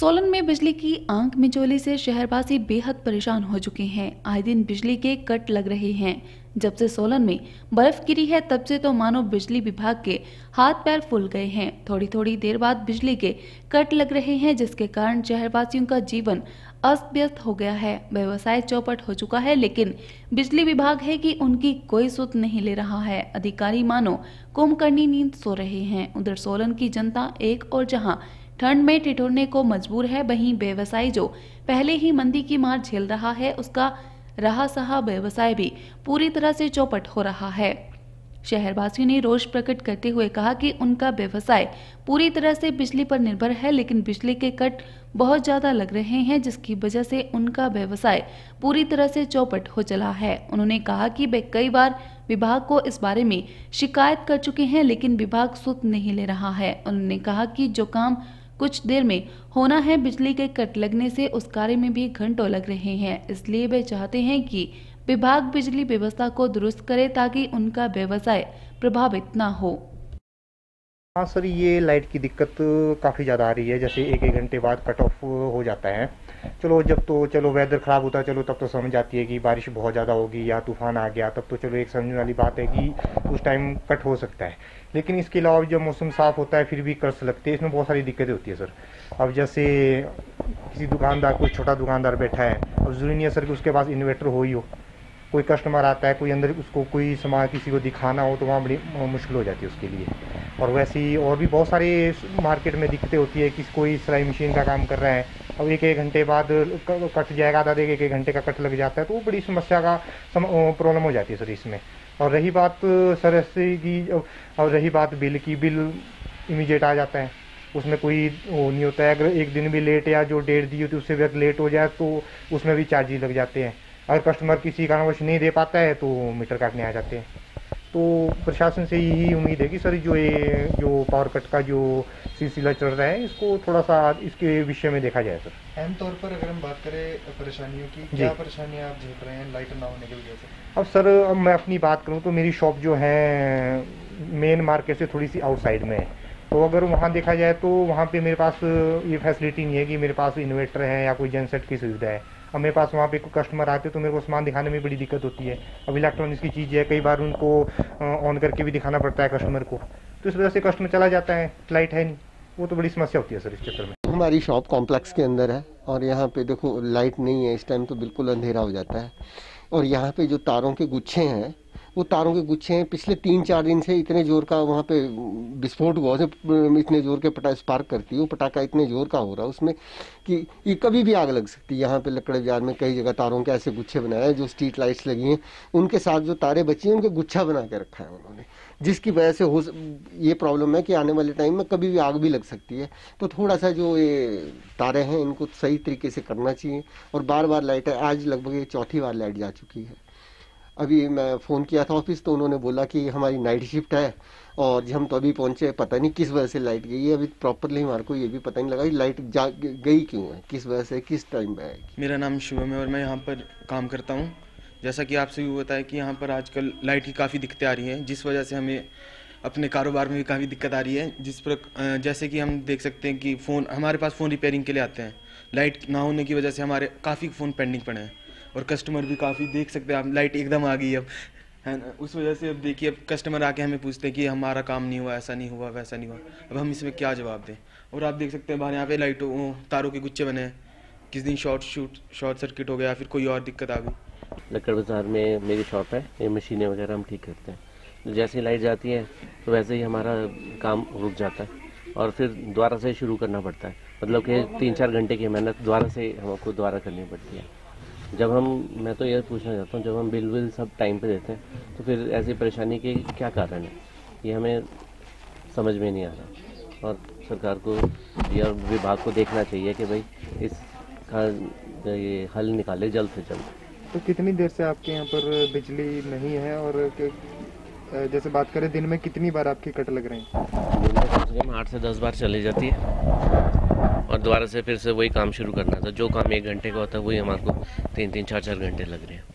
सोलन में बिजली की आंख मिचौली से शहरवासी बेहद परेशान हो चुके हैं। आए दिन बिजली के कट लग रहे हैं। जब से सोलन में बर्फ गिरी है तब से तो मानो बिजली विभाग के हाथ पैर फूल गए हैं। थोड़ी थोड़ी देर बाद बिजली के कट लग रहे हैं, जिसके कारण शहरवासियों का जीवन अस्त व्यस्त हो गया है। व्यवसाय चौपट हो चुका है, लेकिन बिजली विभाग है कि उनकी कोई सुध नहीं ले रहा है। अधिकारी मानो कुंभकर्णी नींद सो रहे हैं। उधर सोलन की जनता एक और जहां ठंड में ठिठुरने को मजबूर है, वहीं व्यवसायी जो पहले ही मंदी की मार झेल रहा है, उसका रहा सहा व्यवसाय भी पूरी तरह से चौपट हो रहा है। शहरवासियों ने रोष प्रकट करते हुए कहा कि उनका व्यवसाय पूरी तरह से बिजली पर निर्भर है, लेकिन बिजली के कट बहुत ज्यादा लग रहे हैं, जिसकी वजह से उनका व्यवसाय पूरी तरह से चौपट हो चला है। उन्होंने कहा कि वे कई बार विभाग को इस बारे में शिकायत कर चुके हैं, लेकिन विभाग सुध नहीं ले रहा है। उन्होंने कहा कि जो काम कुछ देर में होना है, बिजली के कट लगने से उस कार्य में भी घंटों लग रहे हैं। इसलिए वे चाहते हैं कि विभाग बिजली व्यवस्था को दुरुस्त करे ताकि उनका व्यवसाय प्रभावित ना हो। हाँ सर, ये लाइट की दिक्कत काफ़ी ज़्यादा आ रही है। जैसे एक एक घंटे बाद कट ऑफ हो जाता है। चलो वेदर ख़राब होता है, चलो तब तो समझ आती है कि बारिश बहुत ज़्यादा होगी या तूफान आ गया, तब तो चलो एक समझने वाली बात है कि उस टाइम कट हो सकता है। लेकिन इसके अलावा जब मौसम साफ़ होता है फिर भी कट लगते हैं। इसमें बहुत सारी दिक्कतें होती है सर। अब जैसे किसी दुकानदार, कोई छोटा दुकानदार बैठा है, अब ज़रूरी नहीं है सर कि उसके पास इन्वर्टर हो ही हो। कोई कस्टमर आता है, कोई अंदर उसको कोई सामान किसी को दिखाना हो तो वहाँ बड़ी मुश्किल हो जाती है उसके लिए। और वैसे ही और भी बहुत सारे मार्केट में दिक्कतें होती है कि कोई सिलाई मशीन का काम कर रहा है, अब एक एक घंटे बाद कट जाएगा, आधा एक एक घंटे का कट लग जाता है, तो वो बड़ी समस्या का प्रॉब्लम हो जाती है सर इसमें। और रही बात सर ऐसे की, और रही बात बिल की, बिल इमीडिएट आ जाता है, उसमें कोई वो नहीं होता है। अगर एक दिन भी लेट या जो डेट दी होती है उससे भी लेट हो जाए तो उसमें भी चार्जेस लग जाते हैं। अगर कस्टमर किसी कारणवश नहीं दे पाता है तो मीटर काटने आ जाते हैं। तो प्रशासन से यही उम्मीद है कि सर जो पावर कट का जो सिलसिला चल रहा है, इसको थोड़ा सा इसके विषय में देखा जाए सर। आम तौर पर अगर हम बात करें परेशानियों की, क्या परेशानियां आप झेल रहे हैं लाइट ना होने की वजह से? अब सर, अब मैं अपनी बात करूं तो मेरी शॉप जो है मेन मार्केट से थोड़ी सी आउटसाइड में है। तो अगर वहाँ देखा जाए तो वहाँ पे मेरे पास ये फैसिलिटी नहीं है कि मेरे पास इन्वर्टर है या कोई जनसेट की सुविधा है। अब मेरे पास वहाँ पे कोई कस्टमर आते तो मेरे को सामान दिखाने में बड़ी दिक्कत होती है। अब इलेक्ट्रॉनिक्स की चीज़ है, कई बार उनको ऑन करके भी दिखाना पड़ता है कस्टमर को, तो इस वजह से कस्टमर चला जाता है, लाइट है नहीं, वो तो बड़ी समस्या होती है सर इस चक्कर में। हमारी शॉप कॉम्प्लेक्स के अंदर है और यहाँ पे देखो लाइट नहीं है, इस टाइम तो बिल्कुल अंधेरा हो जाता है। और यहाँ पे जो तारों के गुच्छे हैं, वो तारों के गुच्छे हैं, पिछले 3-4 दिन से इतने जोर का वहाँ पे विस्फोट हुआ, इतने जोर के स्पार्क करती है वो पटाखा, इतने जोर का हो रहा है उसमें कि ये कभी भी आग लग सकती है। यहाँ पे लकड़े बाजार में कई जगह तारों के ऐसे गुच्छे बनाए हैं, जो स्ट्रीट लाइट्स लगी हैं उनके साथ जो तारे बची हैं उनके गुच्छा बना के रखा है उन्होंने, जिसकी वजह से ये प्रॉब्लम है कि आने वाले टाइम में कभी भी आग भी लग सकती है। तो थोड़ा सा जो ये तारे हैं इनको सही तरीके से करना चाहिए। और बार बार लाइट है, आज लगभग ये 4थी बार लाइट जा चुकी है। अभी मैं फ़ोन किया था ऑफिस तो उन्होंने बोला कि हमारी नाइट शिफ्ट है और हम तो अभी पहुंचे, पता नहीं किस वजह से लाइट गई है। अभी प्रॉपरली हमारे को ये भी पता नहीं लगा कि लाइट गई क्यों है, किस वजह से, किस टाइम पे आएगी। मेरा नाम शुभम है और मैं यहाँ पर काम करता हूँ। जैसा कि आपसे भी बताया कि यहाँ पर आजकल लाइट की काफ़ी दिक्कतें आ रही हैं, जिस वजह से हमें अपने कारोबार में भी काफ़ी दिक्कत आ रही है। जैसे कि हम देख सकते हैं कि हमारे पास फ़ोन रिपेयरिंग के लिए आते हैं, लाइट ना होने की वजह से हमारे काफ़ी फ़ोन पेंडिंग पड़े हैं और कस्टमर भी काफ़ी देख सकते हैं आप, लाइट एकदम आ गई अब, है ना। उस वजह से अब देखिए, अब कस्टमर आके हमें पूछते हैं कि हमारा काम नहीं हुआ, ऐसा नहीं हुआ, वैसा नहीं हुआ। अब हम इसमें क्या जवाब दें। और आप देख सकते हैं बाहर यहाँ पे तारों के गुच्छे बने हैं, किस दिन शॉर्ट सर्किट हो गया, फिर कोई और दिक्कत आ गई। लक्कड़ बाज़ार में मेरी शॉप है, ये मशीनें वगैरह हम ठीक करते हैं। जैसे ही लाइट जाती है तो वैसे ही हमारा काम रुक जाता है और फिर दोबारा से शुरू करना पड़ता है। मतलब कि 3-4 घंटे की मेहनत दोबारा से हमको दोबारा करनी पड़ती है। मैं तो ये पूछना चाहता हूँ, जब हम बिल सब टाइम पे देते हैं तो फिर ऐसी परेशानी के क्या कारण है, ये हमें समझ में नहीं आ रहा। और सरकार को या विभाग को देखना चाहिए कि भाई इसका ये हल निकाले जल्द से जल्द। तो कितनी देर से आपके यहाँ पर बिजली नहीं है और जैसे बात करें दिन में कितनी बार आपकी कट लग रहे हैं? दिन में कम से कम 8 से 10 बार चली जाती है और दोबारा से फिर से वही काम शुरू करना था। जो काम 1 घंटे का होता है वही हमारे को 3-3, 4-4 घंटे लग रहे हैं।